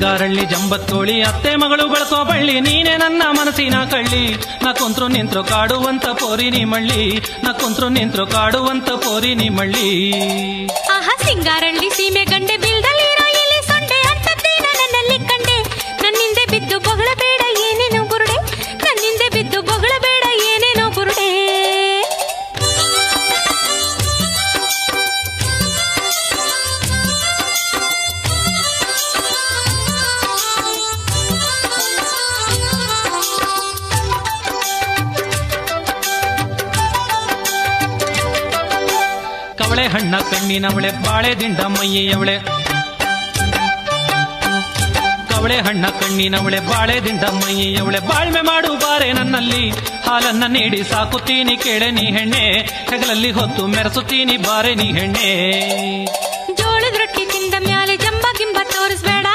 ಸಿಂಗಾರಳ್ಳಿ ಜಂಬತ್ತೋಳಿ ಅತ್ತೆ ಮಗಳು ಬಳಸೋ ಬಳ್ಳಿ ನೀನೆ ನನ್ನ ಮನಸ್ಸಿನ ಕಳ್ಳಿ ನಾ ಕುಂತ್ರು ನಿಂತ್ರು ಕಾಡುವಂತ ಪೋರಿ ನೀ ಮಳ್ಳಿ ನಾ ಕುಂತ್ರು ನಿಂತ್ರು ಕಾಡುವಂತ ಪೋರಿ ನೀ ಮಳ್ಳಿ. ಆಹಾ ಸಿಂಗಾರಳ್ಳಿ ಸೀಮೆ ಗಂಡೆ ಬಿಲ್ದಲ್ಲಿರೋ ಇಲ್ಲಿ ಸೊಂಡೆ ಅಂತದ್ದೇನ ನನ್ನಲ್ಲಿ ಕಂಡೆ ನನ್ನಿಂದೆ ಬಿದ್ದು ಬೊಗಳಬೇಡ ಏನೇನೋ ಬುರುಡೆ ನನ್ನಿಂದೆ ಬಿದ್ದು ಬೊಗಳಬೇಡ ಏನೇನೋ ಬುರುಡೆ. ಕವಳೆ ಹಣ್ಣ ಕಣ್ಣಿನವಳೆ ಬಾಳೆ ದಿಂಡ ಮೈಯವಳೆ ಕವಳೆ ಹಣ್ಣ ಕಣ್ಣಿನವಳೆ ಬಾಳೆ ದಿಂಡ ಮೈಯವಳೆ ಬಾಳ್ಮೆ ಮಾಡು ಬಾರೆ ನನ್ನಲ್ಲಿ ಹಾಲನ್ನ ನೀಡಿ ಸಾಕುತ್ತೀನಿ ಕೇಳೆ ನೀ ಹೆಣ್ಣೆ ಹೆಗಲಲ್ಲಿ ಹೊತ್ತು ಮೆರೆಸುತ್ತೀನಿ ಬಾರೆ ನೀ ಹೆಣ್ಣೆ. ಜೋಳದ ರೊಟ್ಟಿ ತಿಂದ ಮ್ಯಾಲೆ ಜಂಬ ಗಿಂಬ ತೋರಿಸ್ಬೇಡ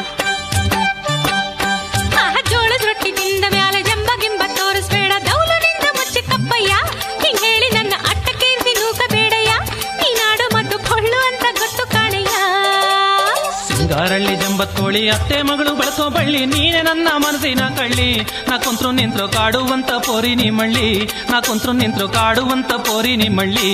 ಜೋಳದ ರೊಟ್ಟಿ ತಿಂದ ಮ್ಯಾಲೆ ಜಂಬ ಗಿಂಬ ತೋರಿಸ್ಬೇಡ ದೌಲನಿಂದ ಮುಚ್ಚಿ ಕಪ್ಪಯ್ಯ ಹಿಂಗ್ ಹೇಳಿ ನನ್ನ ಅಟ್ಟಕ್ಕೇರಿಸಿ ನೂಕಬೇಡಯ್ಯ ನೀನಾಡು ಮತ್ತು ಕೊಳ್ಳು ಅಂತ ಗೊತ್ತು ಕಾಣಯ್ಯ. ಸಿಂಗಾರಳ್ಳಿ ಜಂಬತ್ತೋಳಿ ಅತ್ತೆ ಮಗಳು ಬಳಸೋ ಬಳ್ಳಿ ನೀನೆ ನನ್ನ ಮನಸ್ಸಿನ ಕಳ್ಳಿ ನಾ ಕುಂತ್ರು ನಿಂತ್ರು ಕಾಡುವಂತ ಪೋರಿ ನೀ ಮಳ್ಳಿ ನಾ ಕುಂತ್ರು ನಿಂತ್ರು ಕಾಡುವಂತ ಪೋರಿ ನೀ ಮಳ್ಳಿ.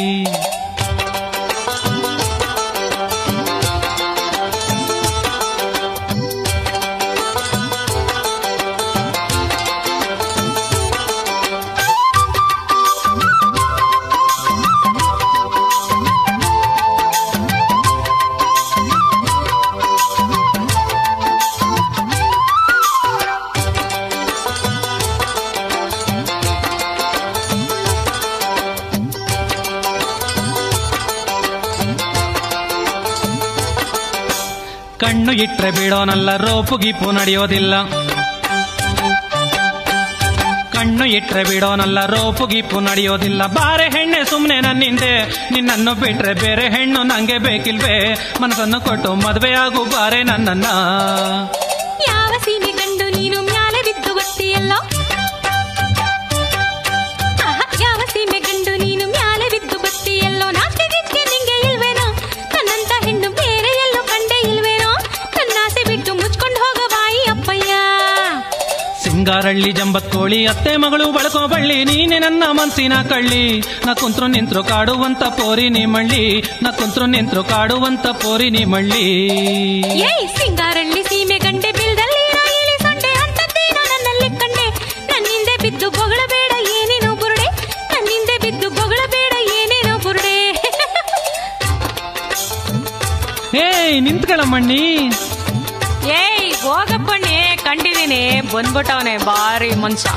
ಕಣ್ಣು ಇಟ್ರೆ ಬಿಡೋನಲ್ಲ ರೋಪು ಗೀಪು ನಡೆಯೋದಿಲ್ಲ ಕಣ್ಣು ಇಟ್ರೆ ಬಿಡೋನಲ್ಲ ರೋಪು ಗೀಪು ನಡೆಯೋದಿಲ್ಲ ಬಾರೆ ಹೆಣ್ಣೆ ಸುಮ್ನೆ ನನ್ನಿಂದೆ ನಿನ್ನನ್ನು ಬಿಟ್ರೆ ಬೇರೆ ಹೆಣ್ಣು ನಂಗೆ ಬೇಕಿಲ್ವೇ ಮನಸ್ಸನ್ನು ಕೊಟ್ಟು ಮದುವೆಯಾಗು ಬಾರೆ ನನ್ನನ್ನ. ಯಾವ ಸೀಮೆ ಗಂಡು ನೀನು ಮ್ಯಾಲೆ ಬಿದ್ದು ಬತ್ತಿಯಲ್ಲೋ ಯಾವ ಸೀಮೆ ಗಂಡು ನೀನು ಮ್ಯಾಲೆ ಬಿದ್ದು ಬತ್ತಿಯಲ್ಲೋ ನಾಚಿಕೆ ನಿಂಗೆ ಇಲ್ವೇನೋ ನನ್ನಂತ ಹೆಣ್ಣು ಬೇರೆ ಎಲ್ಲೋ ಕಂಡೆ ಇಲ್ವೇನೋ ನನ್ನಾಸೆ ಬಿಟ್ಟು ಮುಚ್ಕೊಂಡು ಹೋಗ ಬಾಯಿ ಅಪ್ಪಯ್ಯ. ಸಿಂಗಾರಳ್ಳಿ ಜಂಬತ್ತೋಳಿ ಅತ್ತೆ ಮಗಳು ಬಳಸೋ ಬಳ್ಳಿ ನೀನೆ ನನ್ನ ಮನಸ್ಸಿನ ಕಳ್ಳಿ ನಾ ಕುಂತ್ರು ನಿಂತ್ರು ಕಾಡುವಂತ ಪೋರಿ ನೀ ಮಳ್ಳಿ ನಾ ಕುಂತ್ರು ನಿಂತ್ರು ಕಾಡುವಂತ ಪೋರಿ ನೀ ಮಳ್ಳಿ. ಏಯ್ ಸಿಂಗಾರಳ್ಳಿ ಸೀಮೆ ಗಂಡೆ ಬಿಲ್ದಲ್ಲಿ ಇಲ್ಲಿ ಸೊಂಡೆ ಅಂತದ್ದೇನೋ ನನ್ನಲ್ಲಿ ಕಂಡೆ ನನ್ನಿಂದೆ ಬಿದ್ದು ಬೊಗಳಬೇಡ ಏನೇನೋ ಬುರುಡೆ ನನ್ನಿಂದೆ ಬಿದ್ದು ಬೊಗಳಬೇಡ ಏನೇನೋ ಬುರುಡೆ. ಏಯ್ ನಿಂತ್ಕೊಳ್ಳಮ್ಮಣ್ಣಿ. ಏಯ್ ಹೋಗಪ್ಪಣ್ಣಿ ಕಂಡಿದೀನಿ ಬಂದ್ಬಿಟ್ಟವನೆ ಬಾರಿ ಮನ್ಸ.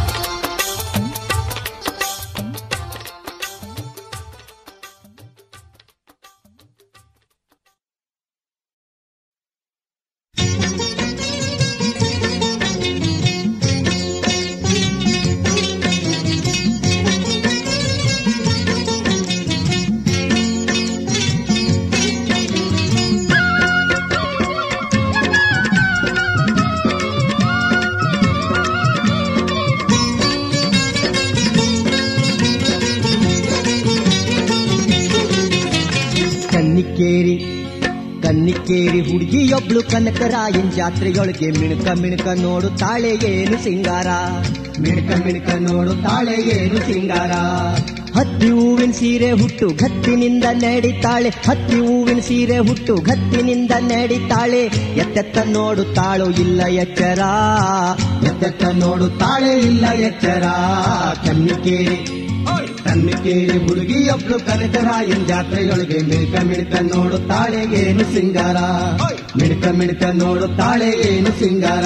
ಕನ್ನಿಕೇರಿ ಹುಡುಗಿಯೊಬ್ಳು ಕನಕರಾಯನ್ ಜಾತ್ರೆಯೊಳಗೆ ಮಿಣಕ ಮಿಣಕ ನೋಡುತ್ತಾಳೆ ಏನು ಸಿಂಗಾರ ಮಿಣಕ ಮಿಣಕ ನೋಡುತ್ತಾಳೆ ಏನು ಸಿಂಗಾರ. ಹತ್ತಿ ಹೂವಿನ ಸೀರೆ ಹುಟ್ಟು ಗತ್ತಿನಿಂದ ನಡಿತಾಳೆ ಹತ್ತಿ ಹೂವಿನ ಸೀರೆ ಹುಟ್ಟು ಗತ್ತಿನಿಂದ ನಡಿತಾಳೆ ಎತ್ತೆತ್ತ ನೋಡುತ್ತಾಳೋ ಇಲ್ಲ ಎಚ್ಚರ ಎತ್ತೆತ್ತ ನೋಡುತ್ತಾಳೆ ಇಲ್ಲ ಎಚ್ಚರ. ಕನ್ನಿಕೇರಿ ಹುಡುಗಿಯೊಬ್ಳು ಕನಕರಾಯನ್ ಜಾತ್ರೆಯೊಳಗೆ ಮಿಣಕ ಮಿಣಕ ನೋಡುತ್ತಾಳೆ ಏನು ಸಿಂಗಾರ ಮಿಣಕ ಮಿಣಕ ನೋಡುತ್ತಾಳೆ ಏನು ಸಿಂಗಾರ.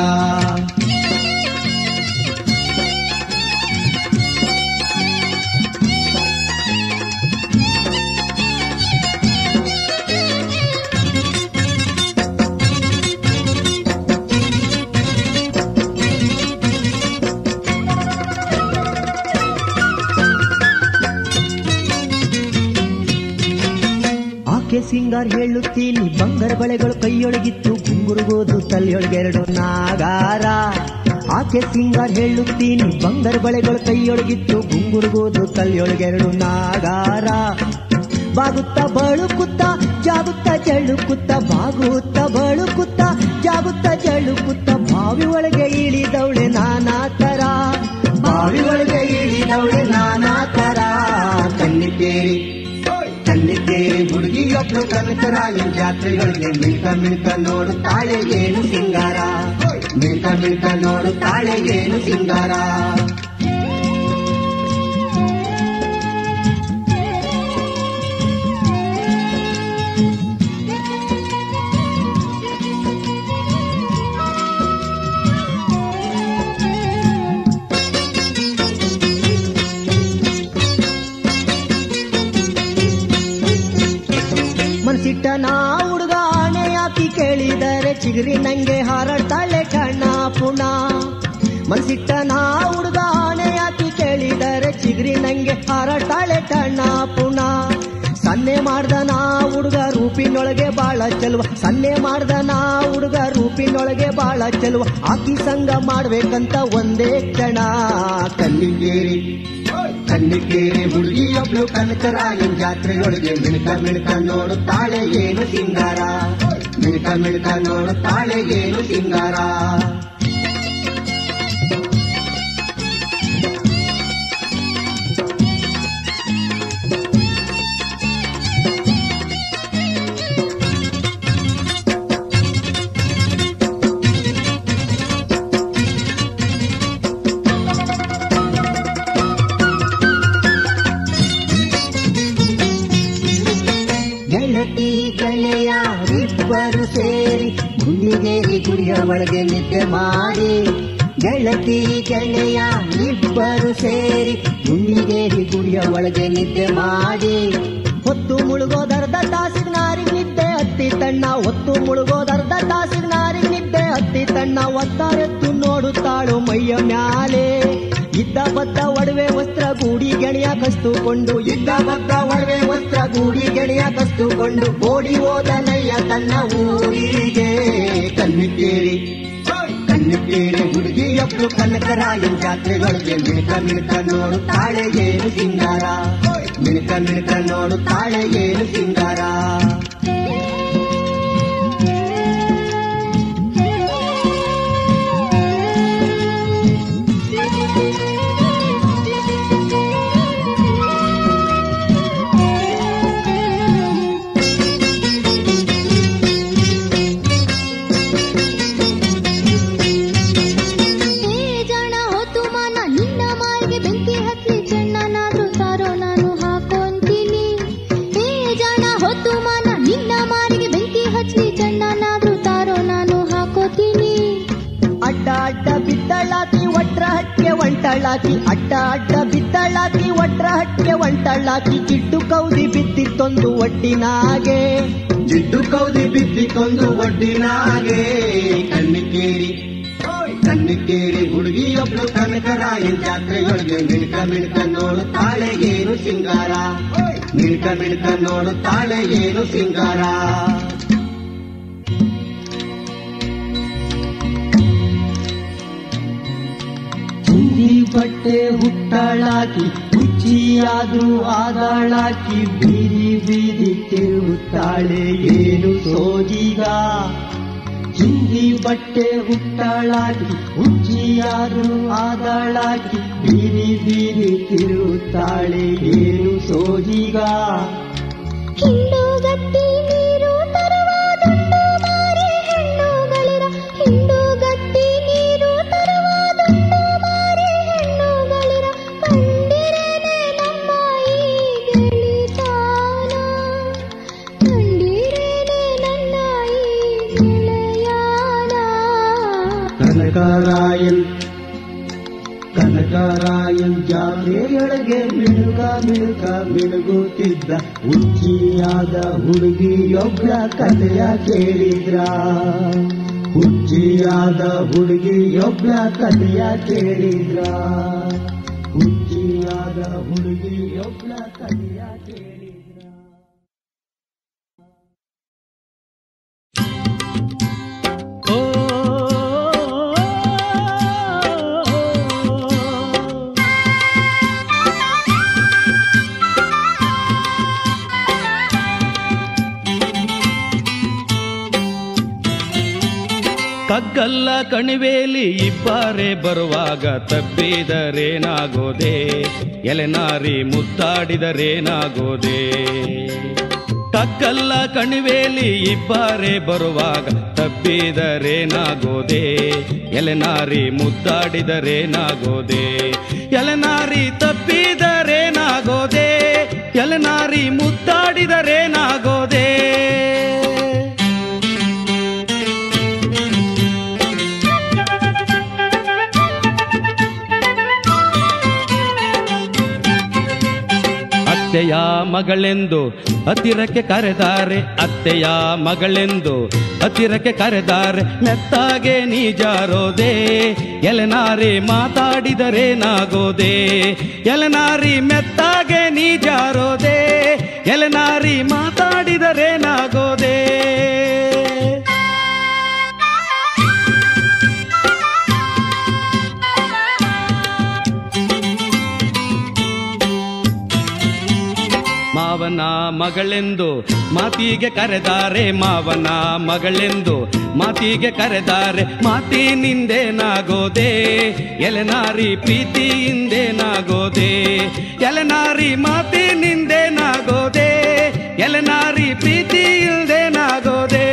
ಸಿಂಗಾರ್ ಹೇಳುತ್ತೀನಿ ಬಂಗಾರ ಬಳೆಗಳು ಕೈಯೊಳಗಿತ್ತು ಗುಂಗುರುಗೋದು ತಲೆಯೊಳಗೆರಡು ನಾಗಾರ. ಆಕೆ ಸಿಂಗಾರ್ ಹೇಳುತ್ತೀನಿ ಬಂಗಾರ ಬಳೆಗಳು ಕೈಯೊಳಗಿತ್ತು ಗುಂಗುರುಗೋದು ತಲೆಯೊಳಗೆರಡು ನಾಗಾರ. ಬಾಗುತ್ತ ಬಳುಕುತ್ತ ಜಾಗುತ್ತ ಜಳುಕುತ್ತ ಬಾಗುತ್ತ ಬಳುಕುತ್ತ ಜಾಗುತ್ತ ಬಾವಿ ಒಳಗೆ ಇಳಿದವಳೆ ನಾನಾ ತರ, ಬಾವಿ ಒಳಗೆ ಇಳಿದವಳೆ ನಾನಾ ತರ. ಕನ್ನಿಕೇರಿ ಹುಡುಗಿಯೊಬ್ಳು ಕನಕರಾಯನ್ ಜಾತ್ರೆಗಳಿಗೆ ಮಿಳ್ಕ ಮಿಳ್ಕ ನೋಡುತ್ತಾಳೆ ಏನು ಸಿಂಗಾರ, ಮಿಳ್ಕ ಮಿಳ್ಕ ನೋಡುತ್ತಾಳೆ ಏನು ಸಿಂಗಾರ. ಮನಸಿಟ್ಟ ನಾ ಹುಡುಗ ಆಣೆ ಹಾಕಿ ಕೇಳಿದರೆ ಚಿಗುರಿ ನಂಗೆ ಹಾರಾಡ್ತಾಳೆ ಕಣ್ಣ ಪುಣ. ಮನಸಿಟ್ಟ ನಾ ಹುಡುಗ ಆಣೆ ಹಾಕಿ ಕೇಳಿದರೆ ಚಿಗುರಿ ನಂಗೆ ಹಾರಾಡ್ತಾಳೆ ಕಣ್ಣ ಪುಣ. ಸನ್ನೆ ಮಾಡ್ದ ನಾ ಹುಡುಗ ರೂಪಿನೊಳಗೆ ಬಾಳ ಚೆಲುವ, ಸನ್ನೆ ಮಾಡ್ದ ನಾ ಹುಡುಗ ರೂಪಿನೊಳಗೆ ಬಾಳ ಚೆಲುವ. ಆಕಿ ಸಂಗ ಮಾಡ್ಬೇಕಂತ ಒಂದೇ ಕ್ಷಣ. ಕನ್ನಿಕೇರಿ ಹುಡುಗಿಯೊಬ್ಳು ಕನಕರಾಯನ್ ಜಾತ್ರೆಯೊಳಗೆ ಮಿಳ್ಕ ಮಿಳ್ಕ ನೋಡುತ್ತಾಳೆ ಏನು ಸಿಂಗಾರ, ಮಿಳ್ಕ ಮಿಳ್ಕ ನೋಡುತ್ತಾಳೆ ಏನು ಸಿಂಗಾರ. ಗೆಳತಿ ಗೆಳೆಯ ಇಬ್ಬರು ಸೇರಿ ಗುಂಡಿಗೇರಿ ಗುಡಿಯ ಒಳಗೆ ನಿದ್ದೆ ಮಾಡಿ, ಗೆಳತಿ ಗೆಳೆಯ ಇಬ್ಬರು ಸೇರಿ ಗುಂಡಿಗೇರಿ ಗುಡಿಯ ಒಳಗೆ ನಿದ್ದೆ ಮಾಡಿ. ಹೊತ್ತು ಮುಳುಗೋದರ್ಧ ತಾಸಿಗೆ ನಾರಿಗೆ ನಿದ್ದೆ ಹತ್ತಿ ತಣ್ಣ, ಹೊತ್ತು ಮುಳುಗೋದರ್ಧ ತಾಸಿಗೆ ನಾರಿಗೆ ನಿದ್ದೆ ಹತ್ತಿ ತಣ್ಣ. ಒತ್ತಾರೆತ್ತು ನೋಡುತ್ತಾಳು ಮೈಯ ಮ್ಯಾಲೆ ಇದ್ದ ಬದ್ದ ಒಡವೆ ವಸ್ತ್ರ ಗೂಡಿ ಗೆಳೆಯ ಕಸ್ತುಕೊಂಡು, ಇದ್ದ ಬದ್ದ ಒಡವೆ ವಸ್ತ್ರ ಗೂಡಿ ಗೆಳೆಯ ಕಸ್ತುಕೊಂಡು ಓಡಿ ಹೋದನಯ್ಯ ತನ್ನ ಊರಿಗೆ. ಕನ್ನಿಕೇರಿ ಹುಡುಗಿಯೊಬ್ಳು ಕನಕರಾಯನ್ ಜಾತ್ರೆಗಳಿಗೆ ಮಿಳ್ಕ ಮಿಳ್ಕ ನೋಡುತ್ತಾಳೆ ಏನು ಸಿಂಗಾರ, ಮಿಳ್ಕ ಮಿಳ್ಕ ನೋಡುತ್ತಾಳೆ ಏನು ಸಿಂಗಾರ. ಅಡ್ಡ ಅಡ್ಡ ಬಿದ್ದಳಾಕಿ ಒಟ್ರ ಹಟ್ಟಿಗೆ ಒಂಟಳ್ಳಾಕಿ. ಜಿಡ್ಡು ಕೌದಿ ಬಿದ್ದಿತ್ತೊಂದು ಒಡ್ಡಿನಾಗೆ, ಜಿಡ್ಡು ಕೌದಿ ಬಿದ್ದಿತ್ತೊಂದು ಒಡ್ಡಿನಾಗೆ. ಕನ್ನಿಕೇರಿ ಹುಡುಗಿಯೊಬ್ಳು ಕನಕರಾಯನ್ ಜಾತ್ರೆಯೊಳಗೆ ಮಿಳ್ಕ ಮಿಳ್ಕ ನೋಡುತ್ತಾಳೆ ಏನು ಸಿಂಗಾರ, ಮಿಳ್ಕ ಮಿಳ್ಕ ನೋಡುತ್ತಾಳೆ ಏನು ಸಿಂಗಾರ. ಬಟ್ಟೆ ಹುಟ್ಟಳಾಕಿ ಹುಚ್ಚಿಯಾದ್ರೂ ಆದಾಳಾಕಿ, ಬೀದಿ ಬೀದಿ ತಿರುಗುತ್ತಾಳೆ ಏನು ಸೋಜಿಗ. ಹಿಂದಿ ಬಟ್ಟೆ ಹುಟ್ಟಳಾಕಿ ಹುಚ್ಚಿಯಾದ್ರೂ ಆದಾಳಾಕಿ, ಬೀದಿ ಬೀದಿ ತಿರುಗುತ್ತಾಳೆ ಏನು ಸೋಜಿಗ. ಹಿಂಡುಗಟ್ಟಿ ನೀರು ತರುವ ದುಂಡು ಮಾರಿ ಹೆಣ್ಣುಗಳಿರ, ಹಿಂಡುಗಟ್ಟಿ ನೀರು ತರುವ ದುಂಡು ಮಾರಿ ಹೆಣ್ಣುಗಳಿರ. ಕಂಡಿರೇನೆ ನಮ್ಮ ಈ ಗೆಳಿತಾನ, ಕಂಡಿರೇನೆ ನನ್ನ ಈ ಗೆಳೆಯಾನ. ಕನಕರಾಯನ್ ಜಾತ್ರೆಯೊಳಗೆ ಮಿಳುಕ ಮಿಳುಕ ಮಿಳುಗುತ್ತಿದ್ದ ಹುಚ್ಚಿಯಾದ ಹುಡುಗಿಯೊಬ್ಬಳ ಕಥೆಯ ಕೇಳಿದ್ರ, ಹುಚ್ಚಿಯಾದ ಹುಡುಗಿಯೊಬ್ಬಳ ಕಥೆಯ ಕೇಳಿದ್ರ, ಹುಚ್ಚಿಯಾದ ಹುಡುಗಿಯೊಬ್ಬಳ ಕಥೆಯ ಕೇಳಿದ್ರ. ತಗ್ಗಲ್ಲ ಕಣಿವೇಲಿ ಇಬ್ಬರೇ ಬರುವಾಗ ತಪ್ಪಿದರೇನಾಗೋದೆ ಎಲೆನಾರಿ ಮುದ್ದಾಡಿದರೇನಾಗೋದೆ ತಗ್ಗಲ್ಲ ಕಣಿವೇಲಿ ಇಬ್ಬರೇ ಬರುವಾಗ ತಪ್ಪಿದರೇನಾಗೋದೆ ಎಲೆನಾರಿ ಮುದ್ದಾಡಿದರೇನಾಗೋದೆ ಎಲೆನಾರಿ ತಪ್ಪಿದರೇನಾಗೋದೆ ಎಲೆನಾರಿ ಮುದ್ದಾಡಿದರೇನಾಗೋದೆ ಅತ್ತೆಯ ಮಗಳೆಂದು ಹತ್ತಿರಕ್ಕೆ ಕರೆದಾರೆ ಅತ್ತೆಯ ಮಗಳೆಂದು ಹತ್ತಿರಕ್ಕೆ ಕರೆದಾರೆ ಮೆತ್ತಾಗೆ ನೀ ಜಾರೋದೆ ಎಲೆನಾರಿ ಮಾತಾಡಿದರೇನಾಗೋದೆ ಎಲೆನಾರಿ ಮೆತ್ತಾಗೆ ನೀ ಜಾರೋದೆ ಎಲೆನಾರಿ ಮಾತಾಡಿದರೇನಾಗೋದೆ ಮಾವನ ಮಗಳೆಂದು ಮಾತಿಗೆ ಕರೆದಾರೆ ಮಾವನ ಮಗಳೆಂದು ಮಾತಿಗೆ ಕರೆದಾರೆ ಮಾತಿನಿಂದೇನಾಗೋದೆ ಎಲೆನಾರಿ ಪ್ರೀತಿಯಿಂದೇನಾಗೋದೆ ಎಲೆನಾರಿ ಮಾತಿನಿಂದೇನಾಗೋದೆ ಎಲೆನಾರಿ ಪ್ರೀತಿಯಿಂದೇನಾಗೋದೆ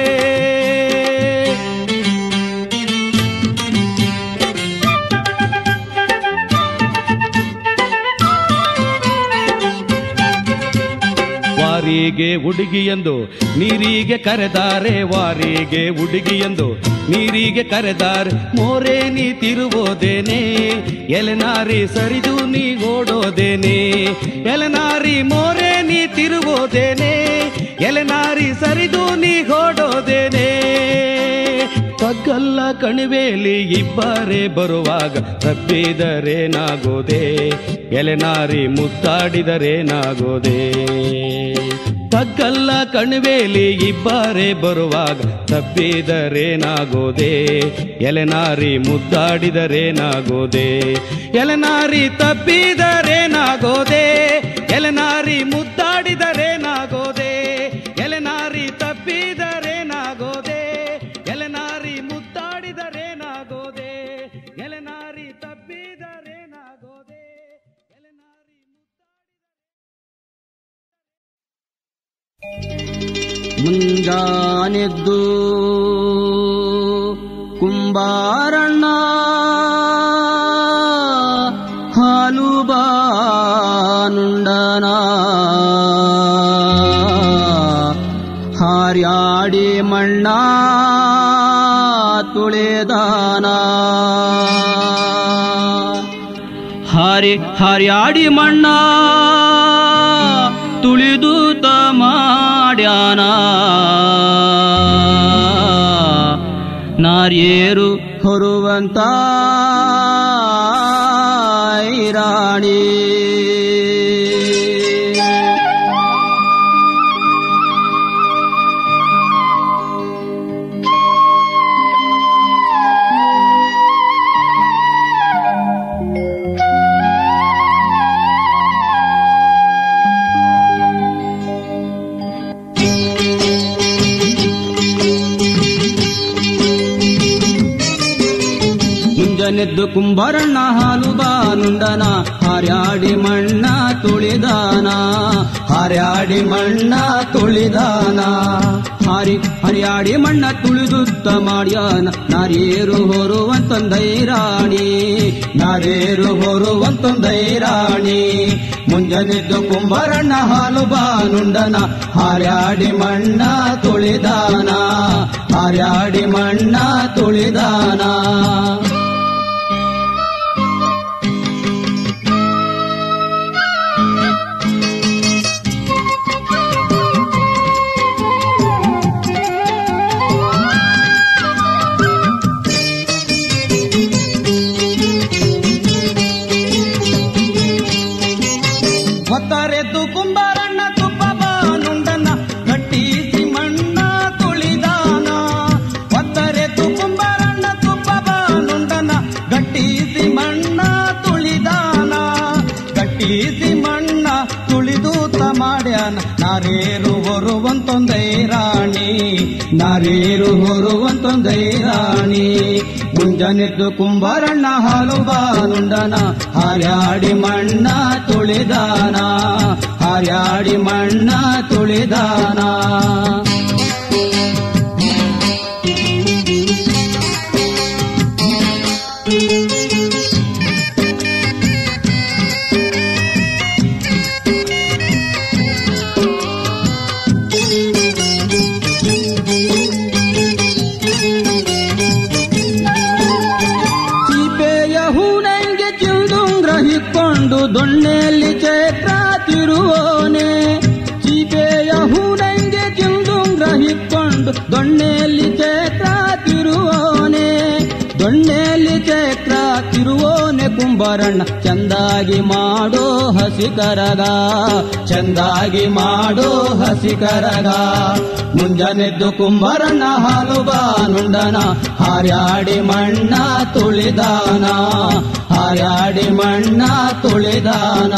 ವಾರಿಗೆ ಹುಡುಗಿಯೆಂದು ನೀರಿಗೆ ಕರೆದಾರೆ ವಾರಿಗೆ ಹುಡುಗಿಯೆಂದು ನೀರಿಗೆ ಕರೆದಾರೆ ಮೋರೆ ನೀ ತಿರುವುದೇನೆ ಎಲೆನಾರಿ ಸರಿದು ನೀ ಓಡೋದೇನೆ ಎಲೆನಾರಿ ಮೋರೆ ನೀ ತಿರುವುದೇನೆ ಎಲೆನಾರಿ ಸರಿದು ನೀ ಓಡೋದೇನೆ ತಗ್ಗಲ್ಲ ಕಣಿವೇಲಿ ಇಬ್ಬರೇ ಬರುವಾಗ ತಪ್ಪಿದರೇನಾಗೋದೆ ಎಲೆನಾರಿ ಮುದ್ದಾಡಿದರೇನಾಗೋದೆ ತಗ್ಗಲ್ಲ ಕಣಿವೇಲಿ ಇಬ್ಬರೇ ಬರುವಾಗ ತಪ್ಪಿದರೇನಾಗೋದೆ ಎಲೆನಾರಿ ಮುದ್ದಾಡಿದರೇನಾಗೋದೆ ಎಲೆನಾರಿ ತಪ್ಪಿದರೇನಾಗೋದೆ ಎಲೆನಾರಿ ಮುದ್ದಾಡಿದರೇನಾಗೋದೆ ಎಲೆನಾರಿ ತಪ್ಪಿದರೇನಾಗೋದೆ ಎಲೆನಾರಿ ಮುದ್ದಾಡಿದರೇನಾಗೋದೆ ಎಲೆನಾರಿ ತಪ್ಪಿದರೇನಾಗೋದೆ ಎಲೆನಾರಿ ಮುಂಜಾನೆದ್ದು ಕುಂಬಾರಣ್ಣ ಹಾಲು ಬಾನುಂಡನ ಹಾರ್ಯಾಡಿ ಮಣ್ಣ ತುಳೆದಾನ ಹಾರ್ಯಾಡಿ ಮಣ್ಣ ತುಳಿದು ಮಾಡ್ಯಾನ ನಾರ್ಯೇರು ಹೊರುವಂತ ರಾಣಿ ಮುಂಜಾನೆದ್ದು ಕುಂಬಾರಣ್ಣ ಹಾಲು ಬಾನುಂಡನ ಹಾರ್ಯಾಡಿ ಮಣ್ಣ ತುಳಿದಾನ ಹಾರ್ಯಾಡಿ ಮಣ್ಣ ತುಳಿದಾನ ಹರಿಯಾಡಿ ಮಣ್ಣ ತುಳಿದುತ್ತ ಮಾಡ್ಯಾನ ನಾರ್ಯೇರು ಹೊರುವಂತಂದೈರಾಣಿ ನಾರ್ಯೇರು ಹೊರುವಂತಂದೈರಾಣಿ ಮುಂಜಾನೆದ್ದು ಕುಂಬಾರಣ್ಣ ಹಾಲು ಬಾನುಂಡನ ಹಾರ್ಯಾಡಿ ಮಣ್ಣ ತುಳಿದಾನ ಹಾರ್ಯಾಡಿ ಮಣ್ಣ ತುಳಿದಾನ ಹೊತ್ತರೆದ್ದು ಕುಂಬಾರಣ್ಣ ತುಪ್ಪ ಬಾನುಂಡನ ಕಟ್ಟಿಸಿ ಮಣ್ಣ ತುಳಿದಾನ ಹೊತ್ತರೆದ್ದು ಕುಂಬಾರಣ್ಣ ತುಪ್ಪ ಬಾನುಂಡ ನಾರೇರು ಹೊರುವಂತೊಂದೈ ರಾಣಿ, ನಾರೇರು ಹೊರುವಂತೊಂದೈ ರಾಣಿ. ಮುಂಜಾನೆದ್ದು ಕುಂಬಾರಣ್ಣ ಹಾಲು ಬಾನುಂಡನ, ಹಾರ್ಯಾಡಿ ಮಣ್ಣ ತುಳಿದಾನ, ಹಾರ್ಯಾಡಿ ಮಣ್ಣ ತುಳಿದಾನ. ದೊಣ್ಣೆಯಲ್ಲಿ ಚೈತ್ರ ತಿರುವೋನೆ, ಚೀಪೆಯ ಹೂನಂಗೆ ಚಿಲ್ದುಂಗ್ರ ಹಿಕ್ಕೊಂಡು ದೊಣ್ಣೆಯಲ್ಲಿ ಚೈತ್ರ ತಿರುವೋನೆ, ದೊಣ್ಣೆಯಲ್ಲಿ ಚೈತ್ರ ತಿರುವೋನೆ ಕುಂಬಾರಣ್ಣ. ಚಂದಾಗಿ ಮಾಡೋ ಹಸಿ ಕರಗ, ಚಂದಾಗಿ ಮಾಡೋ ಹಸಿ ಕರಗ. ಮುಂಜಾನೆದ್ದು ಕುಂಬಾರಣ್ಣ ಹಾಲು ಬಾನುಂಡನ, ಹಾರ್ಯಾಡಿ ಮಣ್ಣ ತುಳಿದಾನ, ಹಾರ್ಯಾಡಿ ಮಣ್ಣ ತುಳಿದಾನ.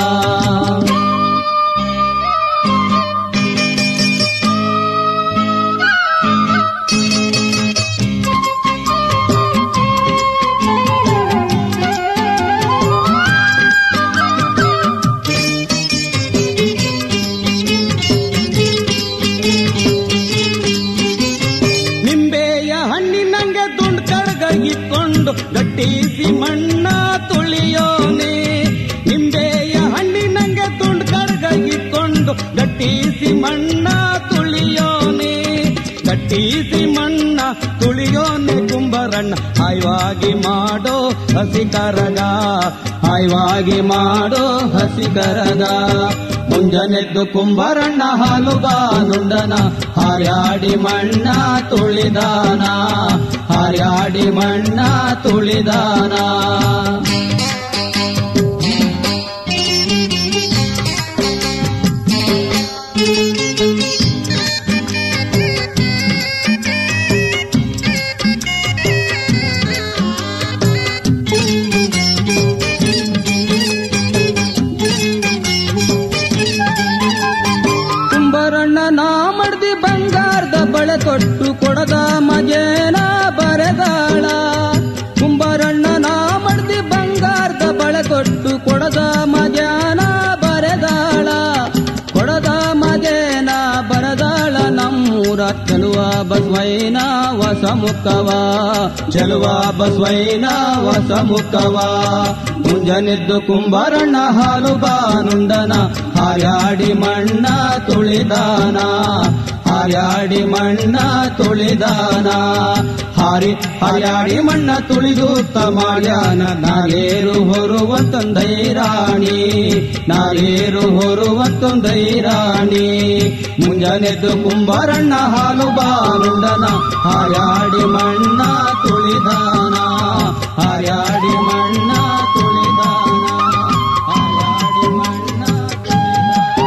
ಗಟ್ಟಿಸಿ ಮಣ್ಣ ತುಳಿಯೋನೆ, ನಿಂಬೆಯ ಹಣ್ಣಿನಂಗೆ ತುಂಡು ಕಡ್ಗಿಕೊಂಡು ಗಟ್ಟಿಸಿ ಮಣ್ಣ ತುಳಿಯೋನೆ, ಗಟ್ಟಿಸಿ ಮಣ್ಣ ತುಳಿಯೋನೆ ಕುಂಬಾರಣ್ಣ. ಹಾಯ್ವಾಗಿ ಮಾಡೋ ಹಸಿ ಕರಗ, ಹಾಯ್ವಾಗಿ ಮಾಡೋ ಹಸಿ ಕರಗ. ಮುಂಜಾನೆದ್ದು ಕುಂಬಾರಣ್ಣ ಹಾಲು ಬಾನುಂಡನ, ಹಾರ್ಯಾಡಿ ಮಣ್ಣ ತುಳಿದಾನ, ಹಾರ್ಯಾಡಿ ಮಣ್ಣ ತುಳಿದಾನ. ತೊಟ್ಟು ಕೊಡದ ಮಜೇನ ಬರೆದಾಳ, ಕುಂಬಾರಣ್ಣನ ಮಡ್ದಿ ಬಂಗಾರದ ಬಳೆ ತೊಟ್ಟು ಕೊಡದ ಮಜಾನ ಬರೆದಾಳ, ಕೊಡದ ಮಜೇನ ಬರೆದಾಳ. ನಮ್ಮೂರ ಚೆಲುವ ಬಸವಯ್ಯನ ಹೊಸ ಮುಖವ, ಚೆಲುವ ಬಸವಯ್ಯನ ಹೊಸ ಮುಖವ. ಮುಂಜಾನೆದ್ದು ಕುಂಬಾರಣ್ಣ ಹಾಲು ಬಾನುಂಡನ, ಹಾರ್ಯಾಡಿ ಮಣ್ಣ ತುಳಿದಾನ, ಹಾರ್ಯಾಡಿ ಮಣ್ಣ ತುಳಿದಾನ. ಹಾರ್ಯಾಡಿ ಮಣ್ಣ ತುಳಿದೂತ್ತ ಮಾಡ್ಯಾನ, ನಾರೇರು ಹೊರುವಂತೊಂದೈ ರಾಣಿ, ನಾರೇರು ಹೊರುವಂತೊಂದೈ ರಾಣಿ. ಮುಂಜಾನೆದ್ದು ಕುಂಬಾರಣ್ಣ ಹಾಲು ಬಾನುಂಡನ, ಹಾರ್ಯಾಡಿ ಮಣ್ಣ ತುಳಿದಾನ, ಹಾರ್ಯಾಡಿ ಮಣ್ಣ ತುಳಿದಾನ, ಹಾರ್ಯಾಡಿ ಮಣ್ಣ ತುಳಿದಾನ.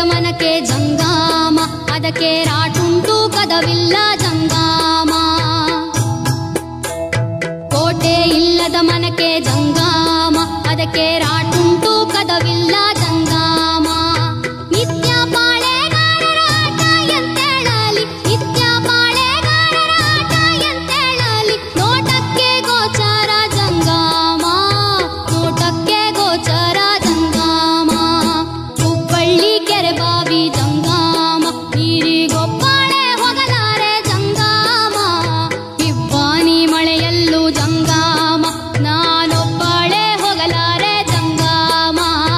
ಮನಕ್ಕೆ ಜಂಗಾಮ, ಅದಕ್ಕೆ ರಾಟುಂಟು ಕದವಿಲ್ಲ ಜಂಗಾಮ. ಕೋಟೆ ಇಲ್ಲದ ಮನಕ್ಕೆ ಜಂಗಾಮ, ಅದಕ್ಕೆ ರಾಟುಂಟು ಕದವಿಲ್ಲ ಜಂಗಾಮ. ನಿತ್ಯ ಪಾಳೆಗಾರರ ಆಟ ಎಂತೇಳಲಿ, ನಿತ್ಯ ಪಾಳೆಗಾರರ ಆಟ ಎಂತೇಳಲಿ, ನೋಟಕ್ಕೆ ಗೋಚರ ಜಂಗಾಮ, ನೋಟಕ್ಕೆ ಗೋಚರ ಜಂಗಾಮ. ಹುಬ್ಬಳ್ಳಿ ಕೆರೆ ಬಾವಿ ಜಂಗಾಮ, ನೀರಿಗೊಬ್ಬಳೆ ಹೋಗಲಾರೆ ಜಂಗಾಮ. ಇಬ್ಬಾನಿ ಮಳೆಯಲ್ಲೂ ಜಂಗಾಮ, ನಾನೊಬ್ಬಳೆ ಹೋಗಲಾರೆ ಜಂಗಾಮ.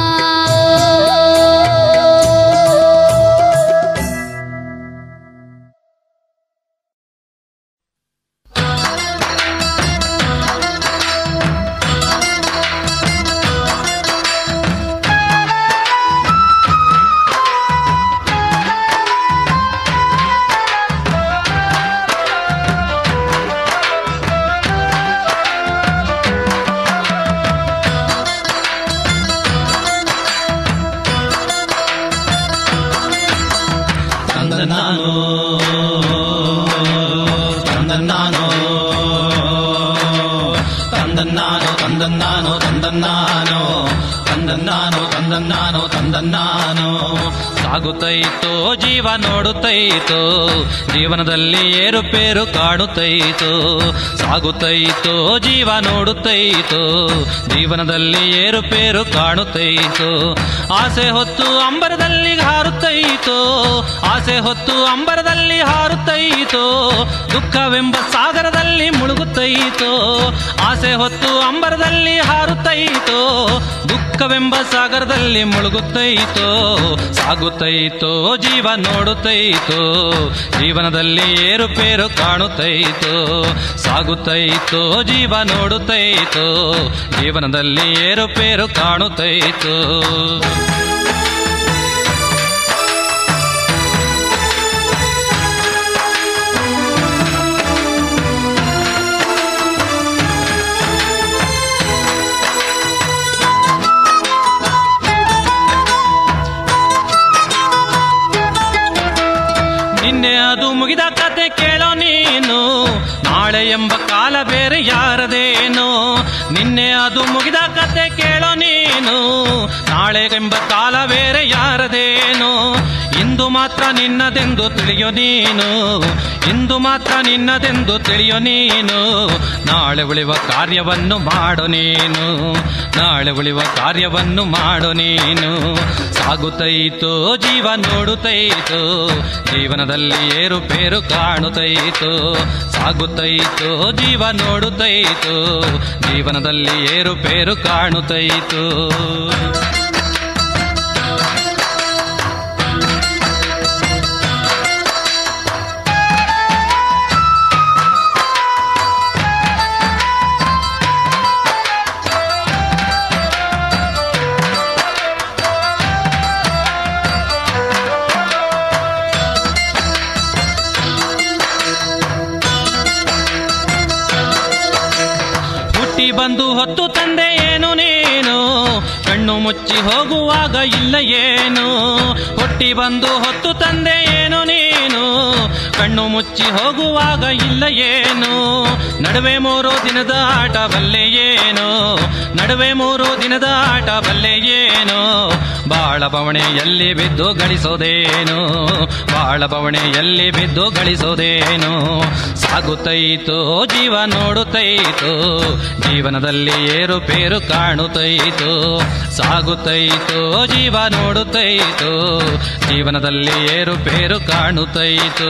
ತಂದನಾನೋ ತಂದನಾನೋ ತಂದನಾನೋ ತಂದನಾನೋ ತಂದನಾನೋ ತಂದನಾನೋ ತಂದನಾನೋ ತಂದನಾನೋ. ಸಾಗುತ್ತೈತೋ ಜೀವ ನೋಡುತ್ತೈತೋ, ಜೀವನದಲ್ಲಿ ಏರುಪೇರು ಕಾಣುತ್ತೈತೋ. ಸಾಗುತ್ತೈತೋ ಜೀವ ನೋಡುತ್ತೈತೋ, ಜೀವನದಲ್ಲಿ ಏರುಪೇರು ಕಾಣುತ್ತೈತೋ. ಆಸೆ ಹೊತ್ತು ಅಂಬರದಲ್ಲಿ ಹಾರುತ್ತೈತೋ, ಆಸೆ ಹೊತ್ತು ಅಂಬರದಲ್ಲಿ ಹಾರುತ್ತೈತೋ. ದುಃಖವೆಂಬ ಸಾಗರದಲ್ಲಿ ಮುಳುಗುತ್ತೈತೋ, ಆಸೆ ಹೊತ್ತು ಅಂಬರದಲ್ಲಿ ಹಾರುತ್ತೈತೋ. ದುಃಖವೆಂಬ ಸಾಗರದಲ್ಲಿ ಮುಳುಗುತ್ತೈತೋ. ಸಾಗುತ್ತೈತೋ ಜೀವ ನೋಡುತ್ತೈತೋ, ಜೀವನದಲ್ಲಿ ಏರುಪೇರು ಕಾಣುತ್ತೈತೋ. ಸಾಗುತ್ತೈತೋ ಜೀವ ನೋಡುತ್ತೈತೋ, ಜೀವನದಲ್ಲಿ ಏರುಪೇರು ಕಾಣುತ್ತೈತೋ. ನಿನ್ನೆ ಅದು ಮುಗಿದ ಕತೆ ಕೇಳೋ ನೀನು, ನಾಳೆ ಎಂಬ ಕಾಲ ಬೇರೆ ಯಾರದೇನೋ. ನಿನ್ನೆ ಅದು ಮುಗಿದ ಕತೆ ಕೇಳೋ ನೀನು, ನಾಳೆ ಎಂಬ ಕಾಲ ಬೇರೆ ಯಾರದೇನೋ. ಇಂದು ಮಾತ್ರ ನಿನ್ನದೆಂದು ತಿಳಿಯೋ ನೀನು, ಇಂದು ಮಾತ್ರ ನಿನ್ನದೆಂದು ತಿಳಿಯೋ ನೀನು. ನಾಳೆ ಉಳಿವ ಕಾರ್ಯವನ್ನು ಮಾಡು ನೀನು, ನಾಳೆ ಉಳಿವ ಕಾರ್ಯವನ್ನು ಮಾಡು ನೀನು. ಸಾಗುತ್ತೈತೋ ಜೀವ ನೋಡುತ್ತೈತೋ, ಜೀವನದಲ್ಲಿ ಏರುಪೇರು ಕಾಣುತ್ತೈತೋ. ಸಾಗುತ್ತೈತೋ ಜೀವ ನೋಡುತ್ತೈತೋ, ಜೀವನದಲ್ಲಿ ಏರುಪೇರು ಕಾಣುತ್ತೈತೋ. ಬಂದು ಹೊತ್ತು ತಂದೆ ಏನು ನೀನು, ಕಣ್ಣು ಮುಚ್ಚಿ ಹೋಗುವಾಗ ಇಲ್ಲ ಏನು. ಹುಟ್ಟಿ ಬಂದು ಹೊತ್ತು ತಂದೆ ಏನು ನೀನು, ಕಣ್ಣು ಮುಚ್ಚಿ ಹೋಗುವಾಗ ಇಲ್ಲ ಏನು. ನಡುವೆ 3 ದಿನದ ಆಟ ಬಲ್ಲೆ ಏನು, ನಡುವೆ 3 ದಿನದ ಆಟ ಬಲ್ಲೆ ಏನು. ಬಾಳ ಬವಣೆಯಲ್ಲಿ ಬಿದ್ದು ಗಳಿಸೋದೇನು, ಬಾಳ ಬವಣೆಯಲ್ಲಿ ಬಿದ್ದು ಗಳಿಸೋದೇನು. ಸಾಗುತ್ತೈತೋ ಜೀವ ನೋಡುತ್ತೈತೋ, ಜೀವನದಲ್ಲಿ ಏರುಪೇರು ಕಾಣುತ್ತೈತೋ. ಸಾಗುತ್ತೈತೋ ಜೀವ ನೋಡುತ್ತೈತೋ, ಜೀವನದಲ್ಲಿ ಏರುಪೇರು ಕಾಣುತ್ತೈತೋ.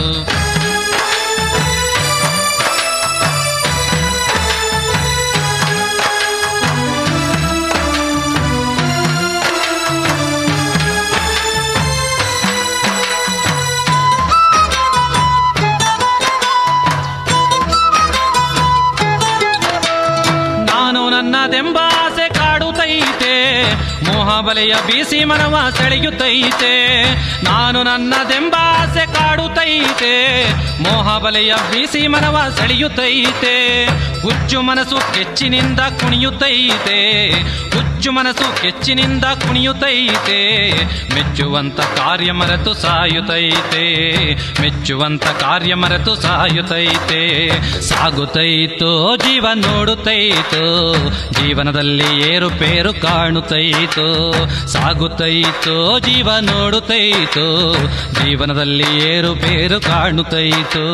ನನ್ನದೆಂಬ ಆಸೆ ಕಾಡುತ್ತೈತೆ, ಮೋಹಬಲೆಯ ಬೀಸಿ ಮನವ ಸೆಳೆಯುತ್ತೈತೆ. ನಾನು ನನ್ನದೆಂಬ ಆಸೆ ಕಾಡುತ್ತೈತೆ, ಮೋಹಬಲೆಯ ಬೀಸಿ ಮನವ ಸೆಳೆಯುತ್ತೈತೆ. ಹುಚ್ಚು ಮನಸ್ಸು ಕೆಚ್ಚಿನಿಂದ ಕುಣಿಯುತ್ತೈತೆ, ಹುಚ್ಚು ಮನಸ್ಸು ಕೆಚ್ಚಿನಿಂದ ಕುಣಿಯುತ್ತೈತೆ, ಮೆಚ್ಚುವಂತ ಕಾರ್ಯ ಮರೆತು ಸಾಯುತ್ತೈತೆ, ಮೆಚ್ಚುವಂತ ಕಾರ್ಯ ಮರೆತು ಸಾಯುತ್ತೈತೆ. ಸಾಗುತ್ತೈತೋ ಜೀವ ನೋಡುತ್ತೈತೋ, ಜೀವನದಲ್ಲಿ ಏರುಪೇರು ಕಾಣುತ್ತೈತೋ. ಸಾಗುತ್ತೈತೋ ಜೀವ ನೋಡುತ್ತೈತೋ, ಜೀವನದಲ್ಲಿ ಏರುಪೇರು ಕಾಣುತ್ತೈತೋ.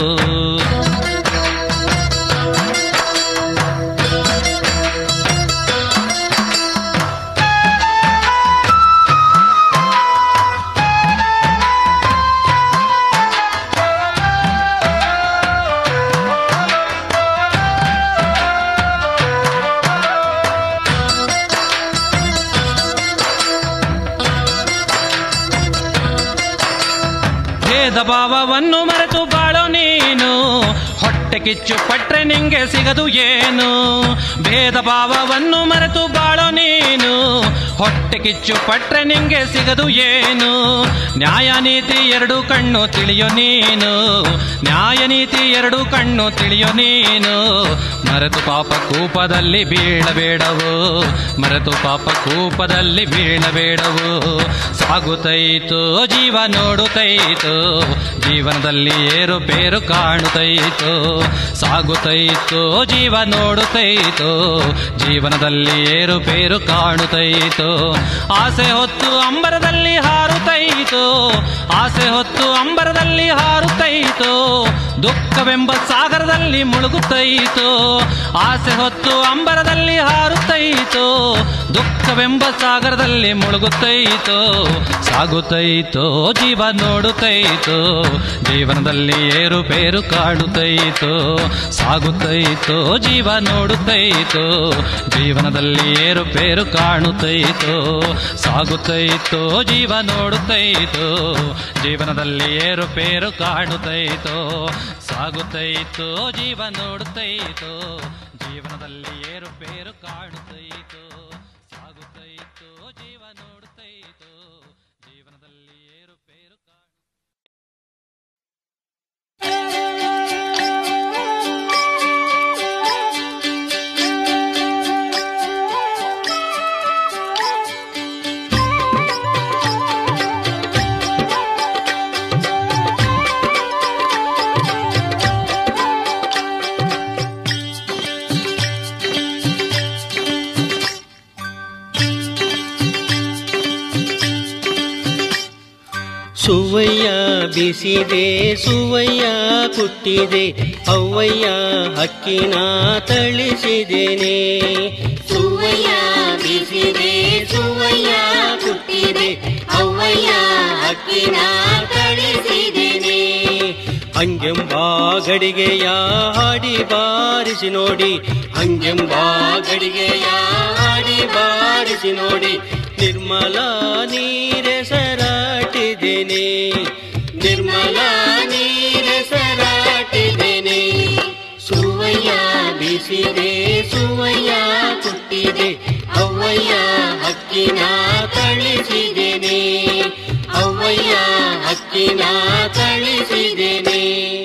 ಭೇದ ಭಾವವನ್ನು ಮರೆತು ಬಾಳೋ ನೀನು, ಹೊಟ್ಟೆ ಕಿಚ್ಚು ಪಟ್ರೆ ನಿಂಗೆ ಸಿಗದು ಏನು. ಭೇದ ಭಾವವನ್ನು ಮರೆತು ಬಾಳೋ ನೀನು, ಹೊಟ್ಟೆ ಕಿಚ್ಚು ಪಟ್ರೆ ನಿಂಗೆ ಸಿಗದು ಏನು. ನ್ಯಾಯ ನೀತಿ ಎರಡು ಕಣ್ಣು ತಿಳಿಯೋ ನೀನು, ನ್ಯಾಯ ನೀತಿ ಎರಡು ಕಣ್ಣು ತಿಳಿಯೋ ನೀನು. ಮರೆತು ಪಾಪ ಕೂಪದಲ್ಲಿ ಬೀಳಬೇಡವು, ಮರೆತು ಪಾಪ ಕೂಪದಲ್ಲಿ ಬೀಳಬೇಡವು. ಸಾಗುತ್ತೈತೋ ಜೀವ ನೋಡುತ್ತೈತೋ, ಜೀವನದಲ್ಲಿ ಏರುಪೇರು ಕಾಣುತ್ತೈತೋ. ಸಾಗುತ್ತೈತೋ ಜೀವ ನೋಡುತ್ತೈತೋ, ಜೀವನದಲ್ಲಿ ಏರುಪೇರು ಕಾಣುತ್ತೈತೋ. ಆಸೆ ಹೊತ್ತು ಅಂಬರದಲ್ಲಿ ಹಾರುತ್ತೈತೋ, ಆಸೆ ಹೊತ್ತು ಅಂಬರದಲ್ಲಿ ಹಾರುತ್ತೈತೋ, ದುಃಖವೆಂಬ ಸಾಗರದಲ್ಲಿ ಮುಳುಗುತ್ತೈತೋ. ಆಸೆ ಹೊತ್ತು ಅಂಬರದಲ್ಲಿ ಹಾರುತ್ತೈತೋ, ದುಃಖವೆಂಬ ಸಾಗರದಲ್ಲಿ ಮುಳುಗುತ್ತೈತೋ. ಸಾಗುತ್ತೈತೋ ಜೀವ ನೋಡುತ್ತೈತೋ, ಜೀವನದಲ್ಲಿ ಏರುಪೇರು ಕಾಣುತ್ತೈತೋ. ಸಾಗುತ್ತೈತೋ ಜೀವ ನೋಡುತ್ತೈತೋ, ಜೀವನದಲ್ಲಿ ಏರುಪೇರು ಕಾಣುತ್ತೈತೋ. ಸಾಗುತ್ತೈತೋ ಜೀವ ನೋಡುತ್ತೈತೋ, ಜೀವನದಲ್ಲಿ ಏರುಪೇರು ಕಾಣುತ್ತೈತೋ. ಸಾಗುತ್ತೈತೋ ಜೀವ ನೋಡುತ್ತೈತೋ, ಜೀವನದಲ್ಲಿ ಏರುಪೇರು ಕಾಣುತ್ತೈತೋ. ಸಾಗುತ್ತೈತೋ ಜೀವ ನೋಡುತ್ತೈತೋ, ಜೀವನದಲ್ಲಿ ಏರುಪೇರು ಸುವಯ್ಯ ಬಿಸಿದೆ ಸುವಯ್ಯ ಕುಟ್ಟಿದೆ, ಅವ್ವಯ್ಯ ಹಕ್ಕಿನ ತಳಿಸಿದೇನೆ. ಸುವಯ್ಯ ಬಿಸಿದೆ ಸುವಯ್ಯ ಕುಟ್ಟಿದೆ, ಅವ್ವಯ್ಯ ಹಕ್ಕಿನ ತಳಿಸಿದೇನೆ. ಹಂಗೆಂಬ ಗಡಿಗೆಯ ಹಾಡಿ ಬಾರಿಸಿ ನೋಡಿ, ಹಂಗೆಂಬ ಗಡಿಗೆಯ ಹಾಡಿ ಬಾರಿಸಿ ನೋಡಿ. ನಿರ್ಮಲ ನೀರೆಸರಾಟಿದ್ದೇನೆ, ನಿರ್ಮಲ ನೀರೆಸರಾಟಿದ್ದೇನೆ. ಸುವಯ್ಯ ಬಿಸಿದೆ ಸುವಯ್ಯ ಕುಟ್ಟಿದೆ, ಅವ್ವಯ್ಯ ಹಕ್ಕಿನ ತಳಿಸಿದ್ದೇನೆ, ಅವ್ವಯ್ಯ ಹಕ್ಕಿನ ತಳಿಸಿದ್ದೇನೆ.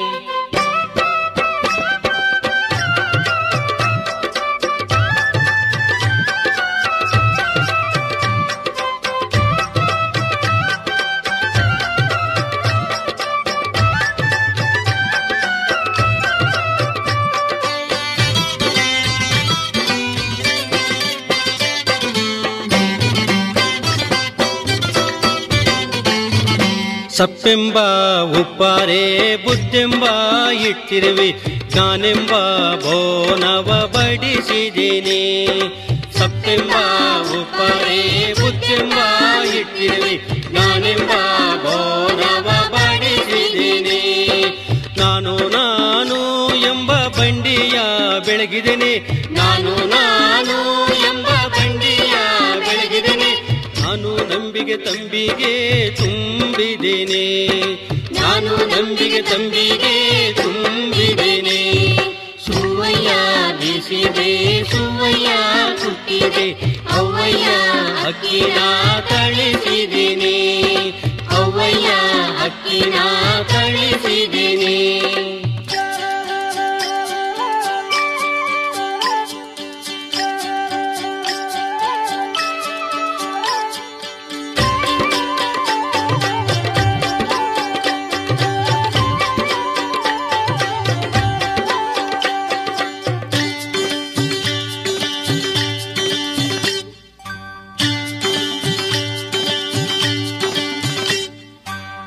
ಸಪ್ಪೆಂಬ ಉಪ್ಪಾರೆ ಬುದ್ದೆಂಬ ಇಟ್ಟಿರುವೆ, ನಾನೆಂಬ ಬೋನವ ಬಡಿಸಿದ್ದೇನೆ. ಸಪ್ಪೆಂಬ ಉಪ್ಪಾರೆ ಬುದ್ದೆಂಬ ಇಟ್ಟಿರುವೆ, ನಾನೆಂಬ ಬೋನವ ಬಡಿಸಿದ್ದೇನೆ. ನಾನು ನಾನು ಎಂಬ ಬಂಡಿಯ ಬೆಳಗಿದ್ದೇನೆ, ನಾನು ನಾನು ಎಂಬ ಬಂಡಿಯ ಬೆಳಗಿದ್ದೇನೆ. ನಾನು ನಂಬಿಗೆ ತಂಬಿಗೆ ತುಂಬಿದ್ದೇನೆ, ನಾನು ನಂಬಿಗೆ ತಂಬಿಗೆ ತುಂಬಿದ್ದೇನೆ. ಸುವಯ್ಯ ಬಿಸಿದೆ ಸುವಯ್ಯ ಕುಟ್ಟಿದೆ, ಅವ್ವಯ್ಯ ಹಕ್ಕಿನ ತಳಿಸಿದ್ದೇನೆ, ಅವ್ವಯ್ಯ ಹಕ್ಕಿನ ತಳಿಸಿದ್ದೇನೆ.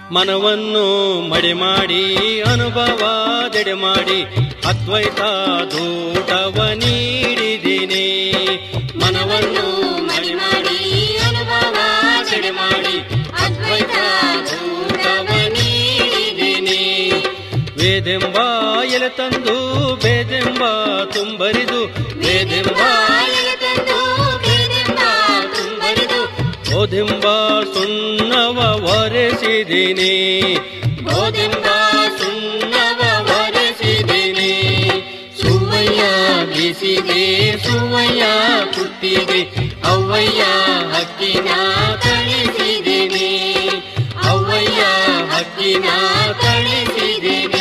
ಮನವನ್ನು ಮಡಿ ಮಾಡಿ ಅನುಭವ ಜಡೆ ಮಾಡಿ ಅದ್ವೈತ ದೂಟವ ನೀಡಿದ್ದೀನಿ. ಮನವನ್ನು ಮಡಿ ಮಾಡಿ ಅನುಭವ ಜಡೆ ಮಾಡಿ ಅದ್ವೈತ ದೂಟವ ನೀಡಿದ್ದೀನಿ. ವೇದೆಂಬ ಎಲೆ ತಂದು ಬೇದೆಂಬ ತುಂಬರಿದು ವೇದೆಂಬ ಎಲೆ ತಂದು ಬೇದೆಂಬ ತುಂಬರಿದು ಬೋಧೆಂಬ ಸುಣ್ಣವ ಒರೆಸಿದ್ದೀನಿ. ಬೋಧೆಂಬ ಸುಣ್ಣವ ಒರೆಸಿದ್ದೀನಿ. ಸುವಯ್ಯ ಬೀಸಿದೆ ಸುವಯ್ಯ ಕುಟ್ಟಿದೆ ಅವ್ವಯ್ಯ ಹಕ್ಕಿನ ಕಳಿಸಿದ್ದೀನಿ. ಅವ್ವಯ್ಯ ಹಕ್ಕಿನ ಕಳಿಸಿದ್ದೀನಿ.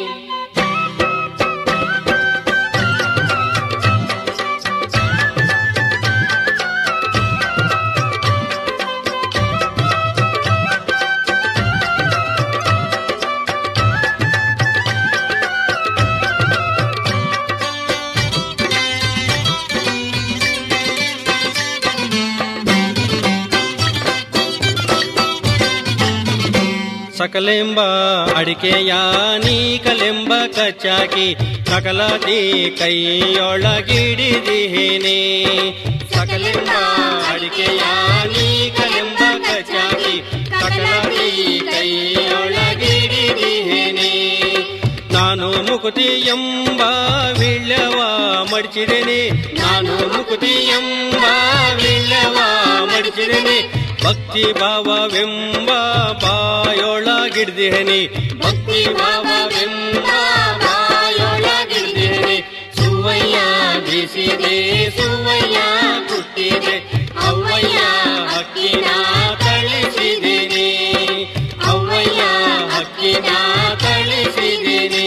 ಸಕಲೆಂಬ ಅಡಿಕೆಯ ನೀಕಲೆಂಬ ಕಚ್ಚಾಕಿ ಸಕಲದಿ ಕೈಯೊಳಗಿಡಿದಿಹೇನೆ. ಸಕಲೆಂಬ ಅಡಿಕೆಯ ನೀಕಲೆಂಬ ಕಚ್ಚಾಕಿ ಸಕಲದಿ ಕೈಯೊಳಗಿಡಿದಿಹೇನೆ. ನಾನು ಮುಕುತಿ ಎಂಬ ವಿಳ್ಯವ ಮಡಿಚಿದ್ದೇನೆ. ನಾನು ಮುಕುತಿ ಎಂಬ ವಿಳ್ಯವ ಮಡಿಚಿದ್ದೇನೆ. ಭಕ್ತಿ ಭಾವವೆಂಬ ಬಾಯೊಳಗಿಡ್ದಿಹೇನೆ. ಭಕ್ತಿ ಭಾವವೆಂಬ ಬಾಯೊಳಗಿಡ್ದಿಹೇನೆ. ಸುವಯ್ಯ ಬೀಸಿದೆ ಸುವಯ್ಯ ಕುಟ್ಟಿದೆ ಅವ್ವಯ್ಯ ಹಕ್ಕಿನ ಕಳಿಸಿದ್ದೀನಿ. ಅವ್ವಯ್ಯ ಹಕ್ಕಿನ ಕಳಿಸಿದ್ದೀನಿ.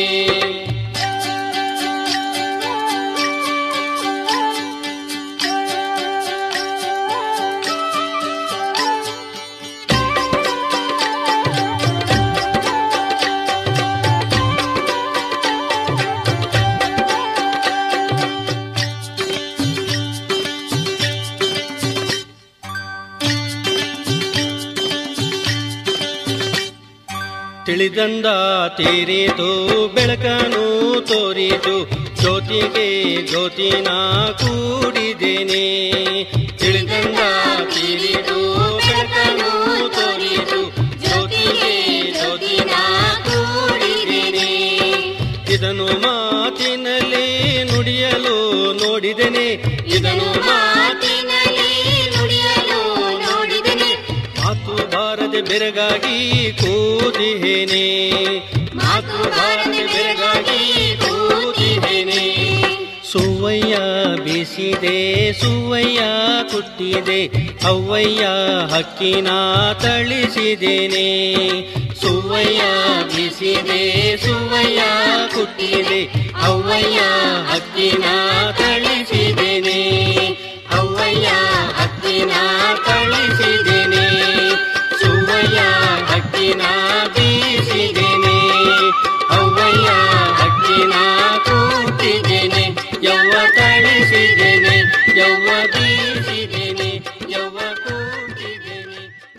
ತಿಳಿದಂದ ತೀರಿತು ಬೆಳಕನು ತೋರಿತು ಜ್ಯೋತಿಗೆ ಜ್ಯೋತಿನ ಕೂಡಿದ್ದೇನೆ. ತಿಳಿದಂದ ತೀರಿತು ಬೆಳಕನು ತೋರಿತು ಜ್ಯೋತಿಗೆ ಜ್ಯೋತಿನ ಕೂಡಿದ್ದೇನೆ. ಇದನ್ನು ಮಾತಿನಲ್ಲಿ ನುಡಿಯಲು ನೋಡಿದ್ದೇನೆ. ಇದನ್ನು ಮಾತಿನಲ್ಲಿ ನುಡಿಯಲು ನೋಡಿದ್ದೇನೆ. ಮಾತು ಬಾರದೆ ಬೆರಗಾಗಿ ಕೂದಿಹೇನೆ. ಮಾತು ಬಾರದೆ ಬೆರಗಾಗಿ ಕೂದಿಹೇನೆ. ಸುವಯ್ಯ ಬೀಸಿದೆ ಸುವಯ್ಯ ಕುಟ್ಟಿದೆ ಅವ್ವಯ್ಯ ಹಕ್ಕಿನ ತಳಿಸಿದ್ದೇನೆ. ಸುವಯ್ಯ ಬೀಸಿದೆ ಸುವಯ್ಯ ಕುಟ್ಟಿದೆ ಅವ್ವಯ್ಯ ಹಕ್ಕಿನ ತಳಿಸಿದ್ದೇನೆ. ಅವ್ವಯ್ಯ ಹಕ್ಕಿನ ತಳಿಸಿದ್ದೇನೆ. ಸುವಯ್ಯ ಹಕ್ಕಿನ ಬೀಸಿದ್ದೇನೆ. ಅವ್ವಯ್ಯ ಹಕ್ಕಿನ ಕೂತಿದ್ದೇನೆ. ಯವ್ವ ತಳಿಸಿದ್ದೇನೆ ಯವ್ವ ಬೀಸಿದ್ದೇನೆ ಯವ್ವ ಕೂತಿದ್ದೇನೆ.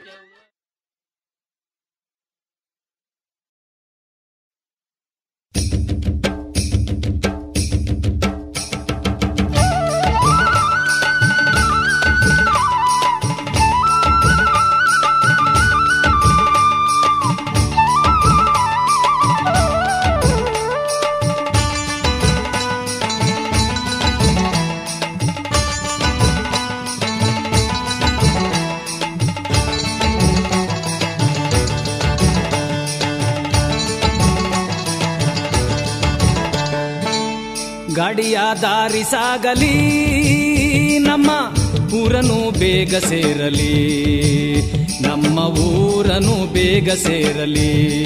ಗಾಡಿಯ ದಾರಿ ಸಾಗಲಿ ನಮ್ಮ ಊರನು ಬೇಗ ಸೇರಲಿ. ನಮ್ಮ ಊರನು ಬೇಗ ಸೇರಲಿ.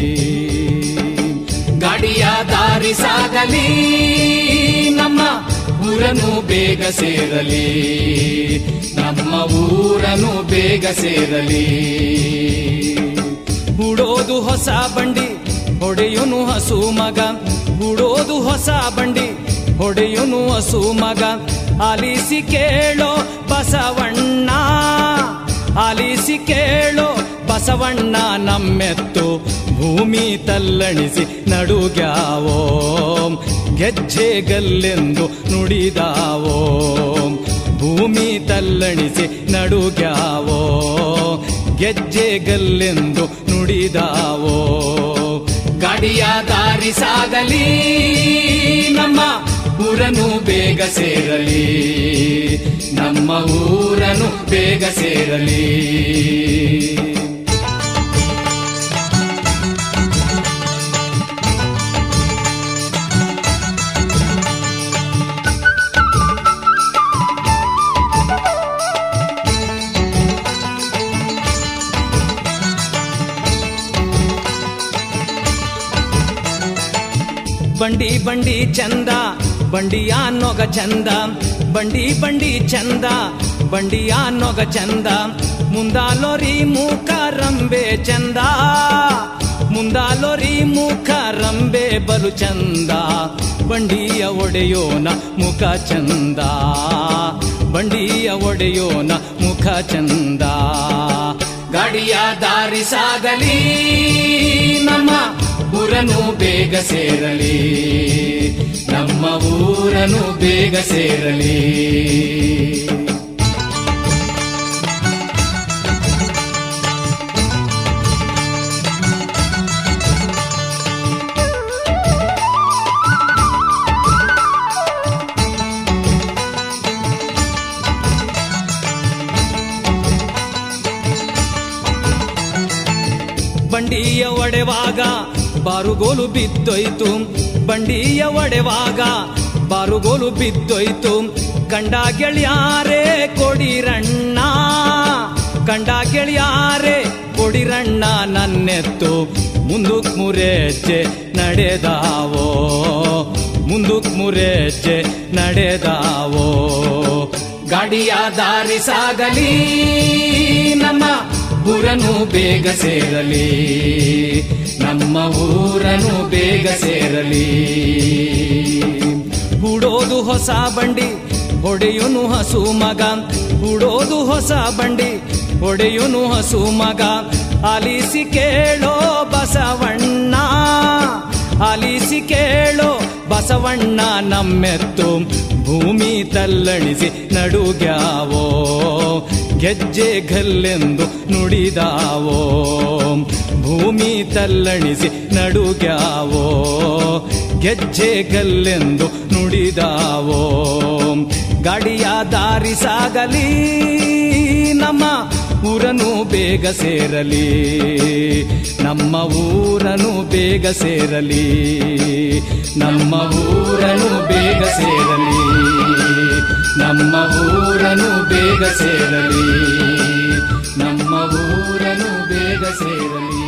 ಗಾಡಿಯ ದಾರಿ ಸಾಗಲಿ ನಮ್ಮ ಊರನು ಬೇಗ ಸೇರಲಿ. ನಮ್ಮ ಊರನು ಬೇಗ ಸೇರಲಿ. ಹೂಡೋದು ಹೊಸ ಬಂಡಿ ಹೊಡೆಯುನು ಹಸು ಮಗ. ಹೂಡೋದು ಹೊಸ ಬಂಡಿ ಹೊಡೆಯುನು ಹಸು ಮಗ. ಆಲಿಸಿ ಕೇಳೋ ಬಸವಣ್ಣ. ಆಲಿಸಿ ಕೇಳೋ ಬಸ ಬಸವಣ್ಣ ನಮ್ಮೆತ್ತು ಭೂಮಿ ತಲ್ಲಣಿಸಿ ನಡುಗ್ಯಾವೋ ಗೆಜ್ಜೆಗಲ್ಲೆಂದು ನುಡಿದಾವೋ ಭೂಮಿ ತಲ್ಲಣಿಸಿ ನಡುಗ್ಯಾವೋ ಗೆಜ್ಜೆಗಲ್ಲೆಂದು ನುಡಿದಾವೋ ಗಾಡಿಯ ದಾರಿ ಸಾಗಲಿ ನಮ್ಮ ಊರನು ಬೇಗ ಸೇರಲಿ ನಮ್ಮ ಊರನು ಬೇಗ ಸೇರಲಿ ಬಂಡಿ ಬಂಡಿ ಚಂದ ಬಂಡಿಯ ನೊಗ ಚಂದ ಬಂಡಿ ಬಂಡಿ ಚಂದ ಬಂಡಿಯ ನೊಗ ಚಂದ ಮುಂದಾಲೋರಿ ಮೂಕ ರಂಬೆ ಚಂದ ಮುಂದಾಲೋರಿ ಮೂಕ ರಂಬೆ ಬಲು ಚಂದ ಬಂಡಿಯ ಒಡೆಯೋನ ಮುಖ ಚಂದ ಬಂಡಿಯ ಒಡೆಯೋನ ಮುಖ ಚಂದ ಗಾಡಿಯ ದಾರಿ ಸಾಗಲಿ ನಮ್ಮ ಊರನು ಬೇಗ ಸೇರಲಿ ನಮ್ಮ ಊರನು ಬೇಗ ಸೇರಲಿ ಬಂಡಿಯ ಒಡೆವಾಗ ಬಾರುಗೋಲು ಬಿದ್ದೋಯ್ತು ಬಂಡಿಯ ಒಡೆವಾಗ ಬಾರುಗೋಲು ಬಿದ್ದೋಯ್ತು ಕಂಡ ಗೆಳೆಯಾರೇ ಕೊಡಿರಣ್ಣ ಕಂಡ ಗೆಳೆಯಾರೇ ಕೊಡಿರಣ್ಣ ನನ್ನೆತ್ತು ಮುಂದಕ್ ಮುರೆಜ್ಜೆ ನಡೆದಾವೋ ಮುಂದಕ್ ಮುರೆಜ್ಜೆ ನಡೆದಾವೋ ಗಾಡಿಯ ದಾರಿ ಸಾಗಲಿ ನಮ್ಮ ಊರನು ಬೇಗ ಸೇರಲಿ ನಮ್ಮ ಊರನು ಬೇಗ ಸೇರಲಿ ಹೂಡೋದು ಹೊಸ ಬಂಡಿ ಹೊಡೆಯುನು ಹಸು ಮಗ ಹೂಡೋದು ಹೊಸ ಬಂಡಿ ಹೊಡೆಯುನು ಹಸು ಮಗ ಆಲಿಸಿ ಕೇಳೋ ಬಸವಣ್ಣ ಆಲಿಸಿ ಕೇಳೋ ಬಸವಣ್ಣ ನಮ್ಮೆತ್ತು ಭೂಮಿ ತಲ್ಲಣಿಸಿ ನಡುಗ್ಯಾವೋ ಗೆಜ್ಜೆ ಗಲ್ಲೆಂದು ನುಡಿದಾವೋ ಭೂಮಿ ತಲ್ಲಣಿಸಿ ನಡುಗ್ಯಾವೋ ಗೆಜ್ಜೆ ಗಲ್ಲೆಂದು ನುಡಿದಾವೋ ಗಾಡಿಯ ದಾರಿ ಸಾಗಲಿ ನಮ್ಮ ಊರನು ಬೇಗ ಸೇರಲಿ ನಮ್ಮ ಊರನು ಬೇಗ ಸೇರಲಿ ನಮ್ಮ ಊರನು ಬೇಗ ಸೇರಲಿ ನಮ್ಮ ಊರನು ಬೇಗ ಸೇರಲಿ ನಮ್ಮ ಊರನು ಬೇಗ ಸೇರಲಿ